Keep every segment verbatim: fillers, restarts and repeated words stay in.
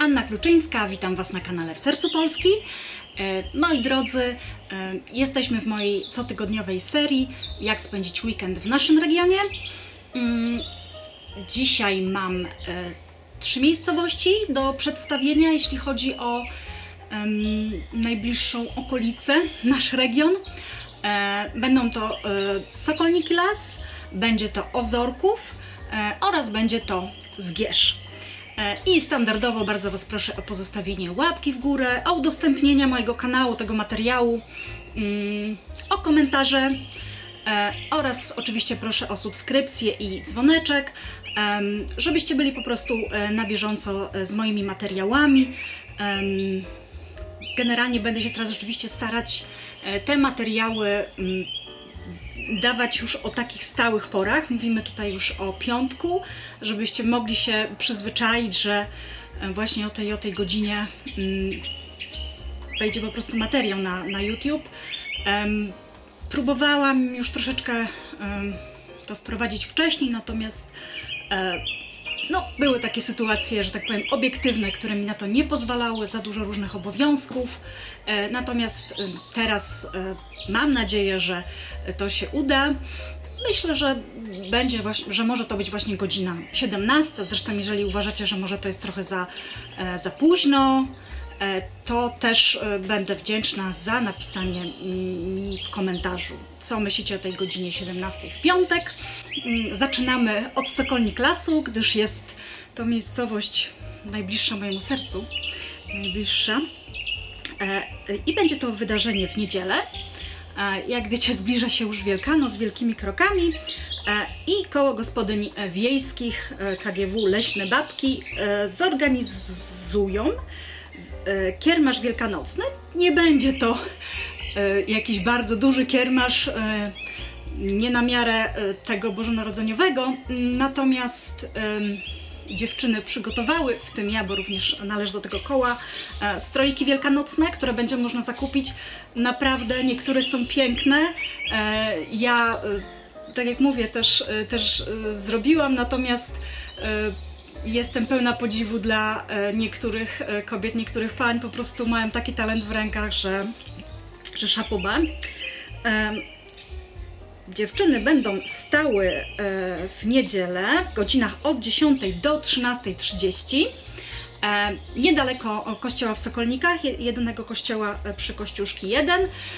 Anna Kluczyńska, witam Was na kanale W Sercu Polski. Moi drodzy, jesteśmy w mojej cotygodniowej serii Jak spędzić weekend w naszym regionie. Dzisiaj mam trzy miejscowości do przedstawienia, jeśli chodzi o najbliższą okolicę, nasz region. Będą to Sokolniki Las, będzie to Ozorków oraz będzie to Zgierz. I standardowo bardzo Was proszę o pozostawienie łapki w górę, o udostępnienie mojego kanału, tego materiału, o komentarze oraz oczywiście proszę o subskrypcję i dzwoneczek, żebyście byli po prostu na bieżąco z moimi materiałami. Generalnie będę się teraz rzeczywiście starać te materiały dawać już o takich stałych porach. Mówimy tutaj już o piątku, żebyście mogli się przyzwyczaić, że właśnie o tej o tej godzinie um, wejdzie po prostu materiał na, na YouTube. Um, próbowałam już troszeczkę um, to wprowadzić wcześniej, natomiast um, no, były takie sytuacje, że tak powiem, obiektywne, które mi na to nie pozwalały, za dużo różnych obowiązków. E, natomiast e, teraz e, mam nadzieję, że to się uda. Myślę, że będzie właśnie, że może to być właśnie godzina siedemnasta. Zresztą jeżeli uważacie, że może to jest trochę za, e, za późno, e, to też e, będę wdzięczna za napisanie mi w komentarzu, co myślicie o tej godzinie siedemnastej w piątek. Zaczynamy od Sokolnik Lasu, gdyż jest to miejscowość najbliższa mojemu sercu, najbliższa. I będzie to wydarzenie w niedzielę. Jak wiecie, zbliża się już Wielkanoc wielkimi krokami i koło gospodyń wiejskich K G W Leśne Babki zorganizują kiermasz wielkanocny. Nie będzie to jakiś bardzo duży kiermasz, nie na miarę tego bożonarodzeniowego, natomiast um, dziewczyny przygotowały, w tym ja, bo również należę do tego koła, e, strojki wielkanocne, które będzie można zakupić. Naprawdę niektóre są piękne. E, ja, e, tak jak mówię, też, e, też e, zrobiłam, natomiast e, jestem pełna podziwu dla e, niektórych e, kobiet, niektórych pań, po prostu mają taki talent w rękach, że, że szapoba. E, Dziewczyny będą stały w niedzielę w godzinach od dziesiątej do trzynastej trzydzieści niedaleko kościoła w Sokolnikach, jedynego kościoła przy Kościuszki jeden,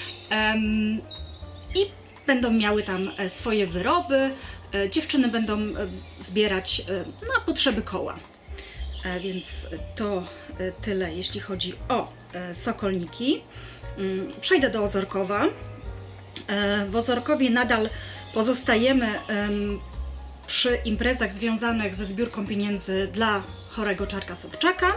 i będą miały tam swoje wyroby. Dziewczyny będą zbierać na potrzeby koła. Więc to tyle, jeśli chodzi o Sokolniki. Przejdę do Ozorkowa. W Ozorkowie nadal pozostajemy przy imprezach związanych ze zbiórką pieniędzy dla chorego Czarka Sobczaka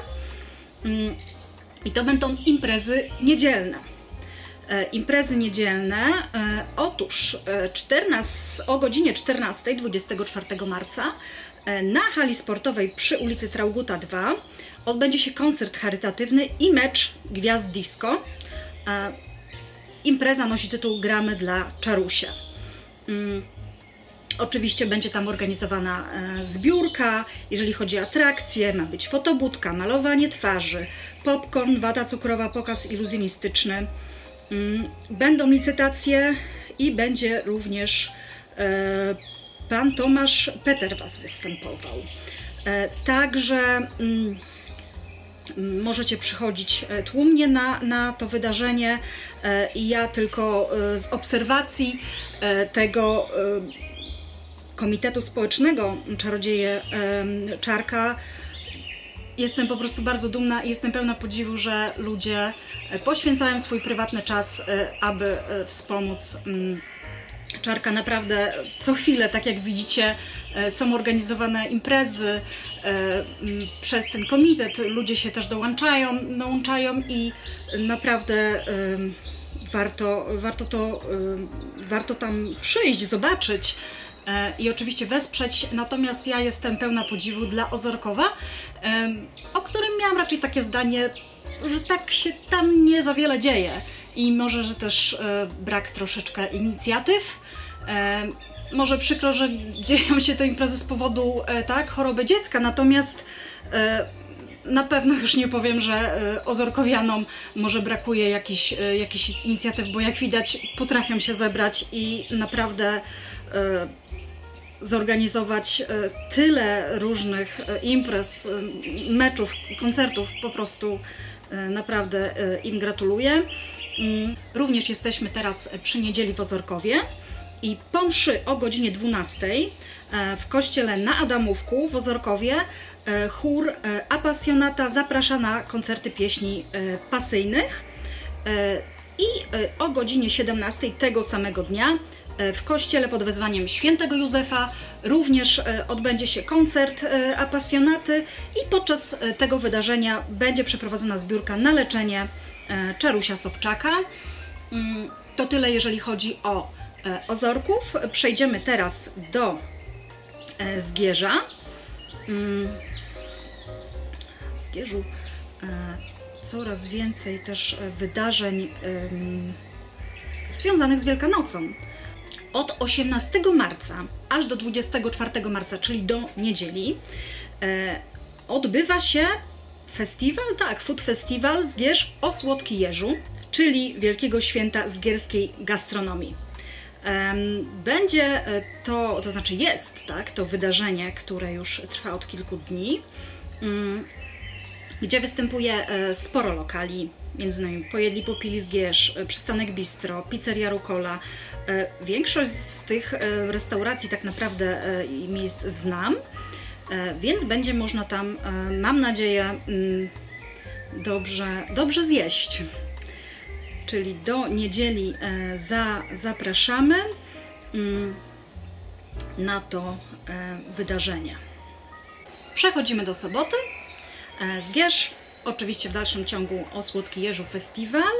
i to będą imprezy niedzielne. Imprezy niedzielne, otóż o godzinie czternastej dwudziestego czwartego marca na hali sportowej przy ulicy Traugutta dwa odbędzie się koncert charytatywny i mecz Gwiazd Disco. Impreza nosi tytuł Gramy dla Czarusia. Hmm. Oczywiście będzie tam organizowana e, zbiórka. Jeżeli chodzi o atrakcje, ma być fotobudka, malowanie twarzy, popcorn, wata cukrowa, pokaz iluzjonistyczny. Hmm. Będą licytacje i będzie również e, pan Tomasz Peterwas występował. E, także mm, możecie przychodzić tłumnie na, na to wydarzenie i ja tylko z obserwacji tego Komitetu Społecznego Czarodzieje Czarka jestem po prostu bardzo dumna i jestem pełna podziwu, że ludzie poświęcają swój prywatny czas, aby wspomóc Czarka. Naprawdę co chwilę, tak jak widzicie, są organizowane imprezy przez ten komitet, ludzie się też dołączają, dołączają i naprawdę warto, warto, to, warto tam przyjść, zobaczyć i oczywiście wesprzeć. Natomiast ja jestem pełna podziwu dla Ozorkowa, o którym miałam raczej takie zdanie, że tak się tam nie za wiele dzieje i może, że też brak troszeczkę inicjatyw. Może przykro, że dzieją się te imprezy z powodu tak, choroby dziecka, natomiast na pewno już nie powiem, że ozorkowianom może brakuje jakichś, jakichś inicjatyw, bo jak widać potrafią się zebrać i naprawdę zorganizować tyle różnych imprez, meczów, koncertów, po prostu naprawdę im gratuluję. Również jesteśmy teraz przy niedzieli w Ozorkowie i po mszy o godzinie dwunastej w kościele na Adamówku w Ozorkowie chór Apasjonata zaprasza na koncerty pieśni pasyjnych i o godzinie siedemnastej tego samego dnia w kościele pod wezwaniem świętego Józefa również odbędzie się koncert Apasjonaty i podczas tego wydarzenia będzie przeprowadzona zbiórka na leczenie Czarusia Sobczaka. To tyle, jeżeli chodzi o Ozorków. Przejdziemy teraz do Zgierza. W Zgierzu coraz więcej też wydarzeń związanych z Wielkanocą. Od osiemnastego marca aż do dwudziestego czwartego marca, czyli do niedzieli, odbywa się festiwal, tak, Food Festival Zgierz o Słodki Jeżu, czyli Wielkiego Święta zgierskiej gastronomii. Będzie to, to znaczy jest, tak, to wydarzenie, które już trwa od kilku dni, gdzie występuje sporo lokali, między innymi Pojedli Popili Zgierz, Przystanek Bistro, Pizzeria Rucola. Większość z tych restauracji tak naprawdę i miejsc znam, więc będzie można tam, mam nadzieję, dobrze, dobrze zjeść. Czyli do niedzieli za, zapraszamy na to wydarzenie. Przechodzimy do soboty. Zgierz, oczywiście w dalszym ciągu o Słodki Jeżu Festiwal,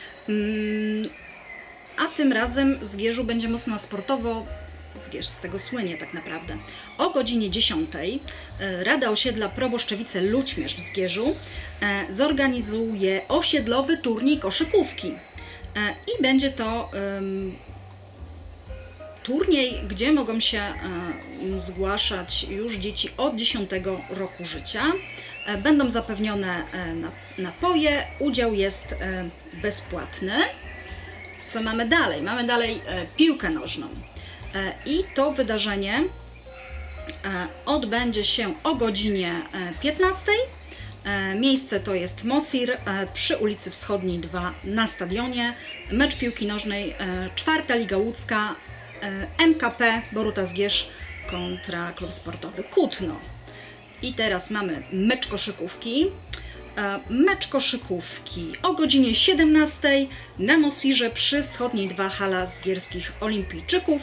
a tym razem w Zgierzu będzie mocno sportowo. Zgierz z tego słynie tak naprawdę. O godzinie dziesiątej Rada Osiedla Proboszczewice-Lućmierz w Zgierzu zorganizuje osiedlowy turniej koszykówki. I będzie to um, turniej, gdzie mogą się um, zgłaszać już dzieci od dziesiątego roku życia. Będą zapewnione napoje, udział jest bezpłatny. Co mamy dalej? Mamy dalej piłkę nożną. I to wydarzenie odbędzie się o godzinie piętnastej. Miejsce to jest Mosir przy ulicy Wschodniej dwa na stadionie. Mecz piłki nożnej, czwarta Liga Łódzka, M K P Boruta Zgierz kontra Klub Sportowy Kutno. I teraz mamy mecz koszykówki. Mecz koszykówki o godzinie siedemnastej na Mosirze przy Wschodniej dwa hala Zgierskich Olimpijczyków.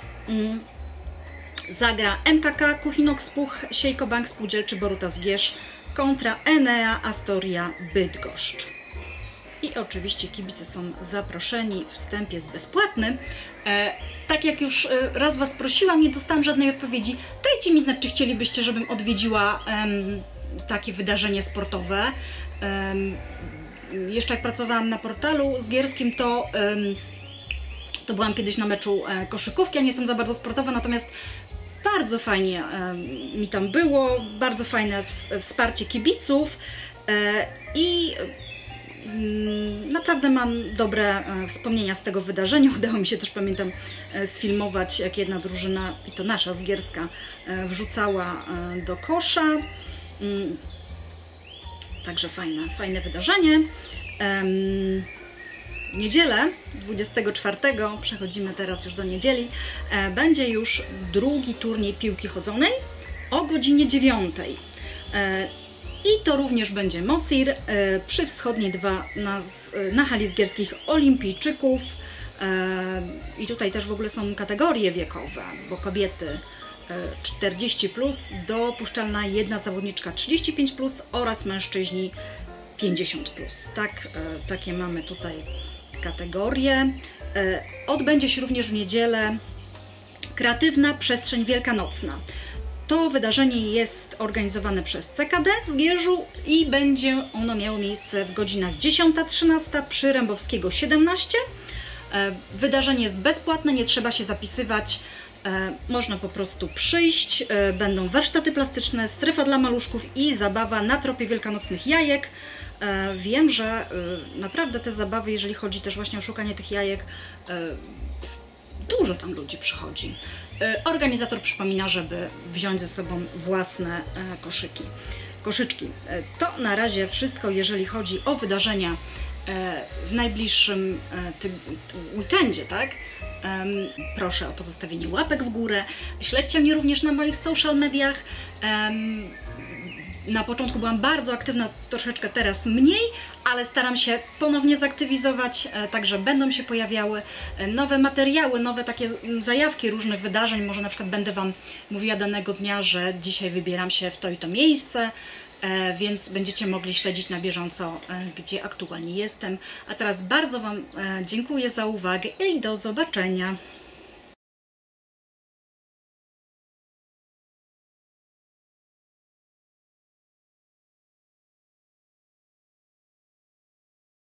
Zagra M K K Kuchinox-Puch Siejko Bank Spółdzielczy Boruta Zgierz kontra Enea Astoria Bydgoszcz. I oczywiście kibice są zaproszeni, wstęp jest bezpłatny. E, tak jak już raz Was prosiłam, nie dostałam żadnej odpowiedzi. Dajcie mi znać, czy chcielibyście, żebym odwiedziła em, takie wydarzenie sportowe. Um, jeszcze jak pracowałam na portalu zgierskim, to, um, to byłam kiedyś na meczu e, koszykówki. Ja nie jestem za bardzo sportowa, natomiast bardzo fajnie e, mi tam było, bardzo fajne ws wsparcie kibiców e, i mm, naprawdę mam dobre e, wspomnienia z tego wydarzenia. Udało mi się też, pamiętam, e, sfilmować, jak jedna drużyna, i to nasza zgierska, e, wrzucała e, do kosza. Mm, Także fajne, fajne wydarzenie. Um, niedzielę, dwudziestego czwartego, przechodzimy teraz już do niedzieli, e, będzie już drugi turniej piłki chodzonej o godzinie dziewiątej. E, I to również będzie Mosir e, przy Wschodniej dwa na, na hali Zgierskich Olimpijczyków. E, I tutaj też w ogóle są kategorie wiekowe, bo kobiety czterdzieści plus, dopuszczalna jedna zawodniczka trzydzieści pięć plus oraz mężczyźni pięćdziesiąt plus. Tak, takie mamy tutaj kategorie. Odbędzie się również w niedzielę Kreatywna Przestrzeń Wielkanocna. To wydarzenie jest organizowane przez C K D w Zgierzu i będzie ono miało miejsce w godzinach dziesiąta trzynasta przy Rębowskiego siedemnaście. Wydarzenie jest bezpłatne, nie trzeba się zapisywać. Można po prostu przyjść, będą warsztaty plastyczne, strefa dla maluszków i zabawa na tropie wielkanocnych jajek. Wiem, że naprawdę te zabawy, jeżeli chodzi też właśnie o szukanie tych jajek, dużo tam ludzi przychodzi. Organizator przypomina, żeby wziąć ze sobą własne koszyki, koszyczki. To na razie wszystko, jeżeli chodzi o wydarzenia w najbliższym weekendzie, tak? Proszę o pozostawienie łapek w górę. Śledźcie mnie również na moich social mediach. Na początku byłam bardzo aktywna, troszeczkę teraz mniej, ale staram się ponownie zaktywizować, także będą się pojawiały nowe materiały, nowe takie zajawki różnych wydarzeń. Może na przykład będę Wam mówiła danego dnia, że dzisiaj wybieram się w to i to miejsce, więc będziecie mogli śledzić na bieżąco, gdzie aktualnie jestem. A teraz bardzo Wam dziękuję za uwagę i do zobaczenia.